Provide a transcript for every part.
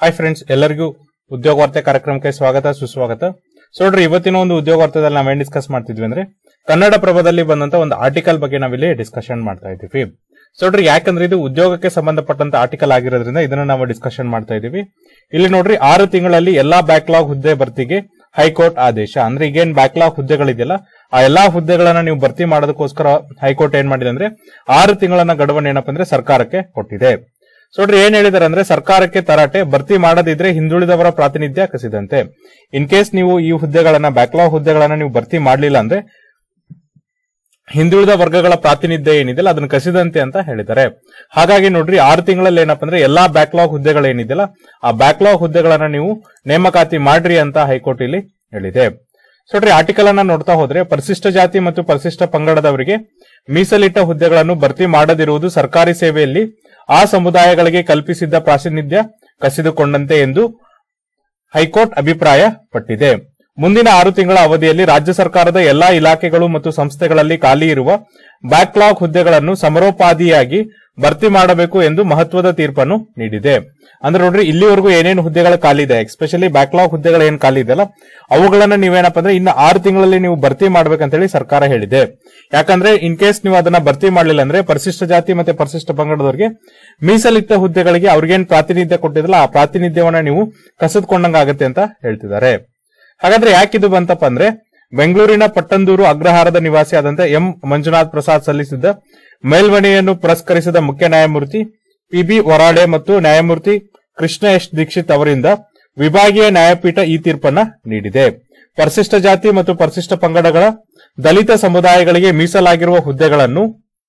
Hi friends, ಎಲ್ಲರಿಗೂ ಉದ್ಯೋಗ ವಾರ್ತೆ ಕಾರ್ಯಕ್ರಮಕ್ಕೆ ಸ್ವಾಗತ ಸುಸ್ವಾಗತ. ಸೊ ನೋಡ್ರಿ, ಇವತ್ತಿನ ಒಂದು ಉದ್ಯೋಗ ವಾರ್ತೆದಲ್ಲಿ ನಾವೇನ್ ಡಿಸ್ಕಸ್ ಮಾಡ್ತಿದ್ವಿ ಅಂದ್ರೆ ಕನ್ನಡ ಪ್ರಭದಲ್ಲಿ ಬಂದಂತ ಒಂದು ಆರ್ಟಿಕಲ್ ಬಗ್ಗೆ ನಾವಿಲ್ಲಿ ಡಿಸ್ಕಷನ್ ಮಾಡ್ತಾ ಇದ್ದೀವಿ. ಸೊ ನೋಡ್ರಿ, ಯಾಕಂದ್ರೆ ಇದು ಉದ್ಯೋಗಕ್ಕೆ ಸಂಬಂಧಪಟ್ಟಂತ ಆರ್ಟಿಕಲ್ ಆಗಿರೋದ್ರಿಂದ ಇದನ್ನ ನಾವು ಡಿಸ್ಕಷನ್ ಮಾಡ್ತಾ ಇದೀವಿ. ಇಲ್ಲಿ ನೋಡ್ರಿ, 6 ತಿಂಗಳಲ್ಲಿ ಎಲ್ಲಾ ಬ್ಯಾಕ್ಲಾಗ್ ಹುದ್ದೆ ಭರ್ತಿಗೆ ಹೈಕೋರ್ಟ್ ಆದೇಶ. ಅಂದ್ರೆ ಈಗೇನ್ ಬ್ಯಾಕ್ಲಾಗ್ ಹುದ್ದೆಗಳಿದೆಯಲ್ಲ, ಆ ಎಲ್ಲಾ ಹುದ್ದೆಗಳನ್ನ ನೀವು ಭರ್ತಿ ಮಾಡೋದಕ್ಕೋಸ್ಕರ ಹೈಕೋರ್ಟ್ ಏನ್ ಮಾಡಿದೆ ಅಂದ್ರೆ 6 ತಿಂಗಳನ್ನ ಗಡುವನ್ನ ಏನಪ್ಪ ಅಂದ್ರೆ ಸರ್ಕಾರಕ್ಕೆ ಕೊಟ್ಟಿದೆ. ಸೊ ನೋಡ್ರಿ, ಏನ್ ಹೇಳಿದಾರೆ ಅಂದ್ರೆ ಸರ್ಕಾರಕ್ಕೆ ತರಾಟೆ, ಭರ್ತಿ ಮಾಡದಿದ್ರೆ ಹಿಂದುಳಿದವರ ಪ್ರಾತಿನಿಧ್ಯ ಕಸಿದಂತೆ. ಇನ್ ಕೇಸ್ ನೀವು ಈ ಹುದ್ದೆಗಳನ್ನ ಬ್ಯಾಕ್ಲಾಗ್ ಹುದ್ದೆಗಳನ್ನ ನೀವು ಭರ್ತಿ ಮಾಡ್ಲಿಲ್ಲ ಅಂದ್ರೆ ಹಿಂದುಳಿದ ವರ್ಗಗಳ ಪ್ರಾತಿನಿಧ್ಯ ಏನಿದೆಯಲ್ಲ ಅದನ್ನ ಕಸಿದಂತೆ ಅಂತ ಹೇಳಿದ್ದಾರೆ. ಹಾಗಾಗಿ ನೋಡ್ರಿ, 6 ತಿಂಗಳಲ್ಲಿ ಏನಪ್ಪ ಅಂದ್ರೆ ಎಲ್ಲಾ ಬ್ಯಾಕ್ಲಾಗ್ ಹುದ್ದೆಗಳೇನಿದೆಯಲ್ಲ ಆ ಬ್ಯಾಕ್ಲಾಗ್ ಹುದ್ದೆಗಳನ್ನ ನೀವು ನೇಮಕಾತಿ ಮಾಡ್ರಿ ಅಂತ ಹೈಕೋರ್ಟ್ ಇಲ್ಲಿ ಹೇಳಿದೆ. ಸೊ ನೋಡ್ರಿ, ಆರ್ಟಿಕಲ್ ಅನ್ನ ನೋಡ್ತಾ ಹೋದ್ರೆ, ಪರಿಶಿಷ್ಟ ಜಾತಿ ಮತ್ತು ಪರಿಶಿಷ್ಟ ಪಂಗಡದವರಿಗೆ ಮೀಸಲಿಟ್ಟ ಹುದ್ದೆಗಳನ್ನು ಭರ್ತಿ ಮಾಡದಿರುವುದು ಸರ್ಕಾರಿ ಸೇವೆಯಲ್ಲಿ ಆ ಸಮುದಾಯಗಳಿಗೆ ಕಲ್ಪಿಸಿದ್ದ ಪ್ರಾತಿನಿಧ್ಯ ಕಸಿದುಕೊಂಡಂತೆ ಎಂದು ಹೈಕೋರ್ಟ್ ಅಭಿಪ್ರಾಯ ಪಟ್ಟಿದೆ. ಮುಂದಿನ 6 ತಿಂಗಳ ಅವಧಿಯಲ್ಲಿ ರಾಜ್ಯ ಸರ್ಕಾರದ ಎಲ್ಲಾ ಇಲಾಖೆಗಳು ಮತ್ತು ಸಂಸ್ಥೆಗಳಲ್ಲಿ ಖಾಲಿ ಇರುವ ಬ್ಯಾಕ್ಲಾಗ್ ಹುದ್ದೆಗಳನ್ನು ಸಮರೋಪಾದಿಯಾಗಿ ಭರ್ತಿ ಮಾಡಬೇಕು ಎಂದು ಮಹತ್ವದ ತೀರ್ಪನ್ನು ನೀಡಿದೆ. ಅಂದ್ರೆ ನೋಡ್ರಿ, ಇಲ್ಲಿವರೆಗೂ ಏನೇನು ಹುದ್ದೆಗಳು ಖಾಲಿ ಇದೆ, ಎಸ್ಪೆಷಲಿ ಬ್ಯಾಕ್ಲಾಗ್ ಹುದ್ದೆಗಳು ಏನ್ ಖಾಲಿ ಇದೆಯಲ್ಲ ಅವುಗಳನ್ನ ನೀವೇನಪ್ಪ ಅಂದ್ರೆ ಇನ್ನು 6 ತಿಂಗಳಲ್ಲಿ ನೀವು ಭರ್ತಿ ಮಾಡ್ಬೇಕಂತ ಹೇಳಿ ಸರ್ಕಾರ ಹೇಳಿದೆ. ಯಾಕಂದ್ರೆ ಇನ್ ಕೇಸ್ ನೀವು ಅದನ್ನ ಭರ್ತಿ ಮಾಡಲಿಲ್ಲ ಅಂದ್ರೆ ಪರಿಶಿಷ್ಟ ಜಾತಿ ಮತ್ತೆ ಪರಿಶಿಷ್ಟ ಪಂಗಡದವರಿಗೆ ಮೀಸಲಿಟ್ಟ ಹುದ್ದೆಗಳಿಗೆ ಅವ್ರಿಗೇನ್ ಪ್ರಾತಿನಿಧ್ಯ ಕೊಟ್ಟಿದ್ರಲ್ಲ ಆ ಪ್ರಾತಿನಿಧ್ಯವನ್ನ ನೀವು ಕಸಿದುಕೊಂಡಂಗಾಗತ್ತೆ ಅಂತ ಹೇಳ್ತಿದ್ದಾರೆ. ಹಾಗಾದ್ರೆ ಯಾಕಿದು ಬಂತಪ್ಪ ಅಂದ್ರೆ, ಬೆಂಗಳೂರಿನ ಪಟ್ಟಂದೂರು ಅಗ್ರಹಾರದ ನಿವಾಸಿ ಆದಂತ ಎಂ ಮಂಜುನಾಥ್ ಪ್ರಸಾದ್ ಸಲ್ಲಿಸಿದ್ದ ಮೇಲ್ಮನವಿಯನ್ನು ಪುರಸ್ಕರಿಸಿದ ಮುಖ್ಯ ನ್ಯಾಯಮೂರ್ತಿ ಪಿ.ಬಿ. ವರಾಡೆ ಮತ್ತು ನ್ಯಾಯಮೂರ್ತಿ ಕೃಷ್ಣ ಎಸ್ ದೀಕ್ಷಿತ್ ಅವರಿಂದ ವಿಭಾಗೀಯ ನ್ಯಾಯಪೀಠ ಈ ತೀರ್ಪನ್ನ ನೀಡಿದೆ. ಪರಿಶಿಷ್ಟ ಜಾತಿ ಮತ್ತು ಪರಿಶಿಷ್ಟ ಪಂಗಡಗಳ ದಲಿತ ಸಮುದಾಯಗಳಿಗೆ ಮೀಸಲಾಗಿರುವ ಹುದ್ದೆಗಳನ್ನು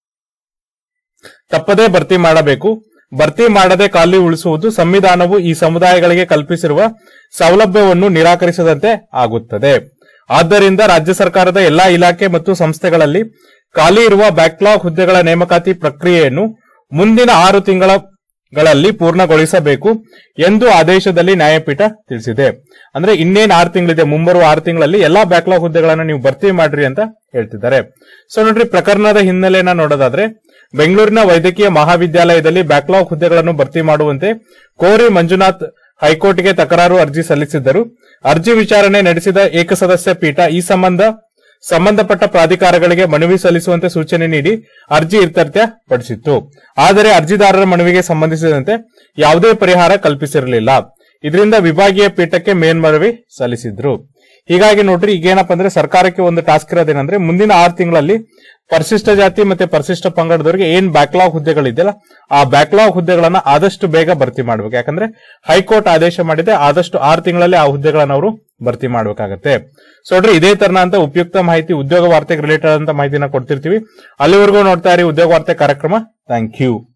ತಪ್ಪದೇ ಭರ್ತಿ ಮಾಡಬೇಕು. ಭರ್ತಿ ಮಾಡದೆ ಖಾಲಿ ಉಳಿಸುವುದು ಸಂವಿಧಾನವು ಈ ಸಮುದಾಯಗಳಿಗೆ ಕಲ್ಪಿಸಿರುವ ಸೌಲಭ್ಯವನ್ನು ನಿರಾಕರಿಸದಂತೆ ಆಗುತ್ತದೆ. ಆದ್ದರಿಂದ ರಾಜ್ಯ ಸರ್ಕಾರದ ಎಲ್ಲಾ ಇಲಾಖೆ ಮತ್ತು ಸಂಸ್ಥೆಗಳಲ್ಲಿ ಖಾಲಿ ಇರುವ ಬ್ಯಾಕ್ಲಾಗ್ ಹುದ್ದೆಗಳ ನೇಮಕಾತಿ ಪ್ರಕ್ರಿಯೆಯನ್ನು ಮುಂದಿನ 6 ತಿಂಗಳಲ್ಲಿ ಪೂರ್ಣಗೊಳಿಸಬೇಕು ಎಂದು ಆದೇಶದಲ್ಲಿ ನ್ಯಾಯಪೀಠ ತಿಳಿಸಿದೆ. ಅಂದ್ರೆ ಇನ್ನೇನ್ 6 ತಿಂಗಳಿದೆ, ಮುಂಬರುವ 6 ತಿಂಗಳಲ್ಲಿ ಎಲ್ಲಾ ಬ್ಯಾಕ್ಲಾಗ್ ಹುದ್ದೆಗಳನ್ನ ನೀವು ಭರ್ತಿ ಮಾಡ್ರಿ ಅಂತ ಹೇಳ್ತಿದ್ದಾರೆ. ಸೊ ನೋಡ್ರಿ, ಪ್ರಕರಣದ ಹಿನ್ನೆಲೆಯನ್ನ ನೋಡೋದಾದ್ರೆ, ಬೆಂಗಳೂರಿನ ವೈದ್ಯಕೀಯ ಮಹಾವಿದ್ಯಾಲಯದಲ್ಲಿ ಬ್ಯಾಕ್ಲಾಗ್ ಹುದ್ದೆಗಳನ್ನು ಭರ್ತಿ ಮಾಡುವಂತೆ ಕೋರಿ ಮಂಜುನಾಥ್ ಹೈಕೋರ್ಟ್ಗೆ ತಕರಾರು ಅರ್ಜಿ ಸಲ್ಲಿಸಿದ್ದರು. ಅರ್ಜಿ ವಿಚಾರಣೆ ನಡೆಸಿದ ಏಕಸದಸ್ಯ ಪೀಠ ಈ ಸಂಬಂಧಪಟ್ಟ ಪ್ರಾಧಿಕಾರಗಳಿಗೆ ಮನವಿ ಸಲ್ಲಿಸುವಂತೆ ಸೂಚನೆ ನೀಡಿ ಅರ್ಜಿ ಇತ್ಯರ್ಥಪಡಿಸಿತ್ತು. ಆದರೆ ಅರ್ಜಿದಾರರ ಮನವಿಗೆ ಸಂಬಂಧಿಸಿದಂತೆ ಯಾವುದೇ ಪರಿಹಾರ ಕಲ್ಪಿಸಿರಲಿಲ್ಲ. ಇದರಿಂದ ವಿಭಾಗೀಯ ಪೀಠಕ್ಕೆ ಮೇಲ್ಮನವಿ ಸಲ್ಲಿಸಿದ್ರು. ಹೀಗಾಗಿ ನೋಡ್ರಿ, ಈಗೇನಪ್ಪ ಅಂದ್ರೆ ಸರ್ಕಾರಕ್ಕೆ ಒಂದು ಟಾಸ್ಕ್ ಇರೋದೇನಂದ್ರೆ ಮುಂದಿನ 6 ತಿಂಗಳಲ್ಲಿ ಪರಿಶಿಷ್ಟ ಜಾತಿ ಮತ್ತೆ ಪರಿಶಿಷ್ಟ ಪಂಗಡದವರಿಗೆ ಏನ್ ಬ್ಯಾಕ್ಲಾಗ್ ಹುದ್ದೆಗಳಿದೆಯಲ್ಲ ಆ ಬ್ಯಾಕ್ಲಾಗ್ ಹುದ್ದೆಗಳನ್ನ ಆದಷ್ಟು ಬೇಗ ಭರ್ತಿ ಮಾಡ್ಬೇಕು. ಯಾಕಂದ್ರೆ ಹೈಕೋರ್ಟ್ ಆದೇಶ ಮಾಡಿದೆ, ಆದಷ್ಟು 6 ತಿಂಗಳಲ್ಲಿ ಆ ಹುದ್ದೆಗಳನ್ನ ಅವರು ಭರ್ತಿ ಮಾಡ್ಬೇಕಾಗತ್ತೆ. ಸೊ ನೋಡ್ರಿ, ಇದೇ ತರನಂತ ಉಪಯುಕ್ತ ಮಾಹಿತಿ, ಉದ್ಯೋಗ ವಾರ್ತೆಗೆ ರಿಲೇಟೆಡ್ ಅಂತ ಮಾಹಿತಿನ ಕೊಡ್ತಿರ್ತೀವಿ. ಅಲ್ಲಿವರೆಗೂ ನೋಡ್ತಾ ಇರಿ ಉದ್ಯೋಗ ವಾರ್ತೆ ಕಾರ್ಯಕ್ರಮ. Thank you.